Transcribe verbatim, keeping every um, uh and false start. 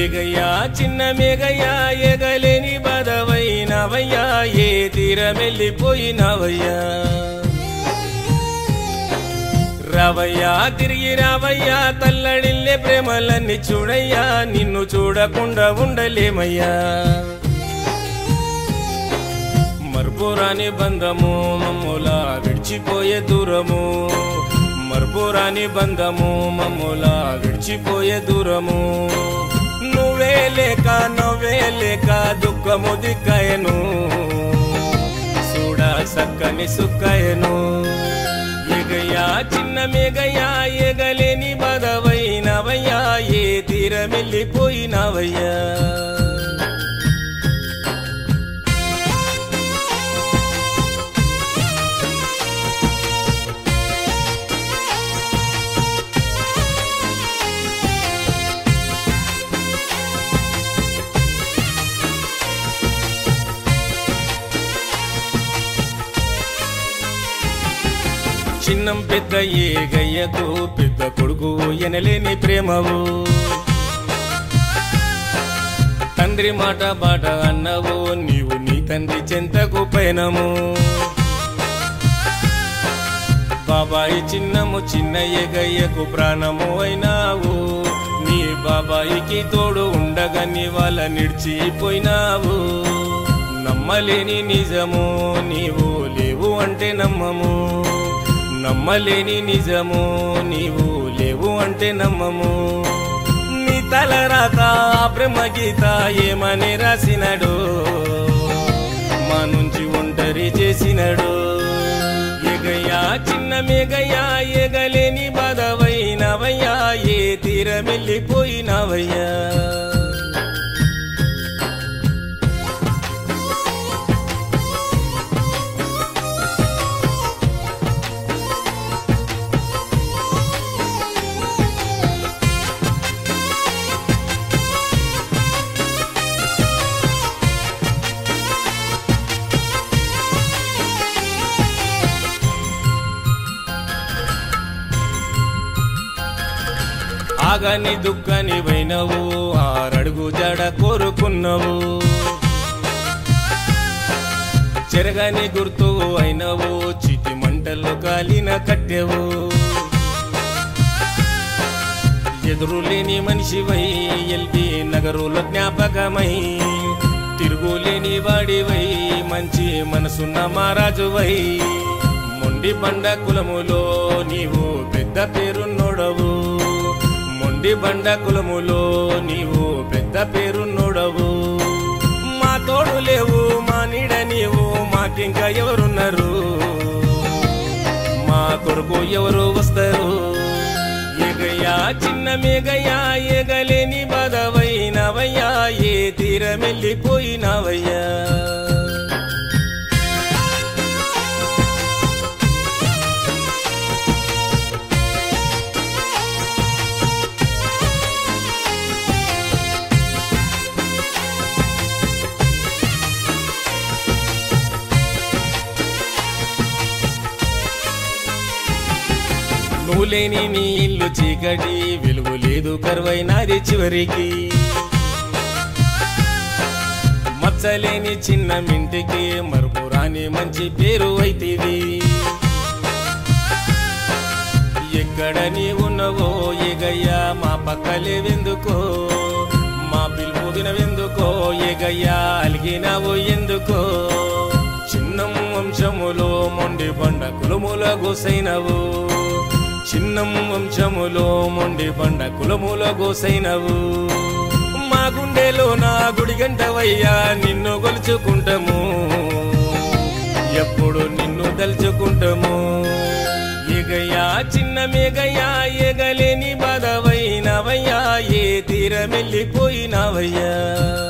ఏగయ్యా చిన్న మేఘయ్యా ఎగలేని బాధవైనవయ్యా ఏ తీరమెళ్ళిపోయినవయ్యా రావయ్యా తిరిగి రావయ్యా తల్లడిల్లే ప్రేమలన్నీ చూడయ్యా నిన్ను చూడకుండా ఉండలేమయ్యా మర్పురాని బంధము మమ్ములా విడిచిపోయే దూరము మర్పురాని బంధము మమ్ములా విడిచిపోయే దూరము నువ్వే లేక నువ్వే లేక దుఃఖము దిక్కయను చూడా సక్కని సుక్కయను ఏగయ్యా చిన్న మేఘయ్యా ఎగలేని బాధవైనవయ్యా ఏ తీరమెళ్ళిపోయినవయ్యా చిన్నం పెద్ద ఏగయ్యకు పెద్ద కొడుకు ఎనలేని ప్రేమవు తండ్రి మాట బాట అన్నవు నీవు నీ తండ్రి చెంతకు పయనము బాబాయి చిన్నము చిన్న ఏగయ్యకు ప్రాణము అయినావు నీ బాబాయికి తోడు ఉండగా నీ వాళ్ళ నిడిచిపోయినావు నమ్మలేని నిజము నీవు లేవు అంటే నమ్మము నమ్మలేని నిజము నీవు లేవు అంటే నమ్మము నీ తల రాత బ్రహ్మ గీత ఏమని రాసినాడు మా నుంచి ఒంటరి చేసినాడు ఏగయ్యా చిన్న మేఘయ్యా ఎగలేని బాధవైనవయ్యా ఏ తీరమెళ్ళిపోయినవయ్యా ఆగని దుఃఖని వైనవు ఆరడుగు జడ కోరుకున్నవు చెరగని గుర్తు అయినవు చిటి మంటల్లో కాలిన కట్టెవు ఎదురులేని మనిషివై ఎల్బి నగరులో జ్ఞాపకమై తిరుగులేని వాడివై మంచి మనసున్న మహారాజువై మొండి బండ కులములో నీవు పెద్ద పేరున్నోడవు మొండి బండ కులములో నీవు పెద్ద పేరున్నోడవు మా తోడు లేవు మా నీడ నీవు మాకింకా ఎవరున్నారు మా కొరకు ఎవరు వస్తారు ఏగయ్యా చిన్న మేఘయ్యా ఎగలేని బాధవైనవయ్యా ఏ తీరమెళ్ళిపోయినవయ్యా నువ్వు లేని నీ ఇల్లు చీకటి వెలుగు లేదు కరువైనది చివరికి మచ్చలేని చిన్న మింటికి మరుపురాని మంచి పేరు అయితేవి ఎక్కడ నీ ఉన్నవో ఏగయ్యా మా పక్కలేవెందుకో మా పిలుపు వినవెందుకో ఏగయ్యా అలిగినావు ఎందుకో చిన్నం వంశములో మొండి బండ కులముల గోసైనవు చిన్నం వంశములో మొండి బండ కులముల గోసైనవు మా గుండెలో నా గుడి గంటవయ్యా నిన్ను గొలుచుకుంటాము ఎప్పుడు నిన్ను తలుచుకుంటాము ఏగయ్యా చిన్న మేఘయ్యా ఎగలేని బాధవైనవయ్యా ఏ తీరమెళ్ళిపోయినవయ్యా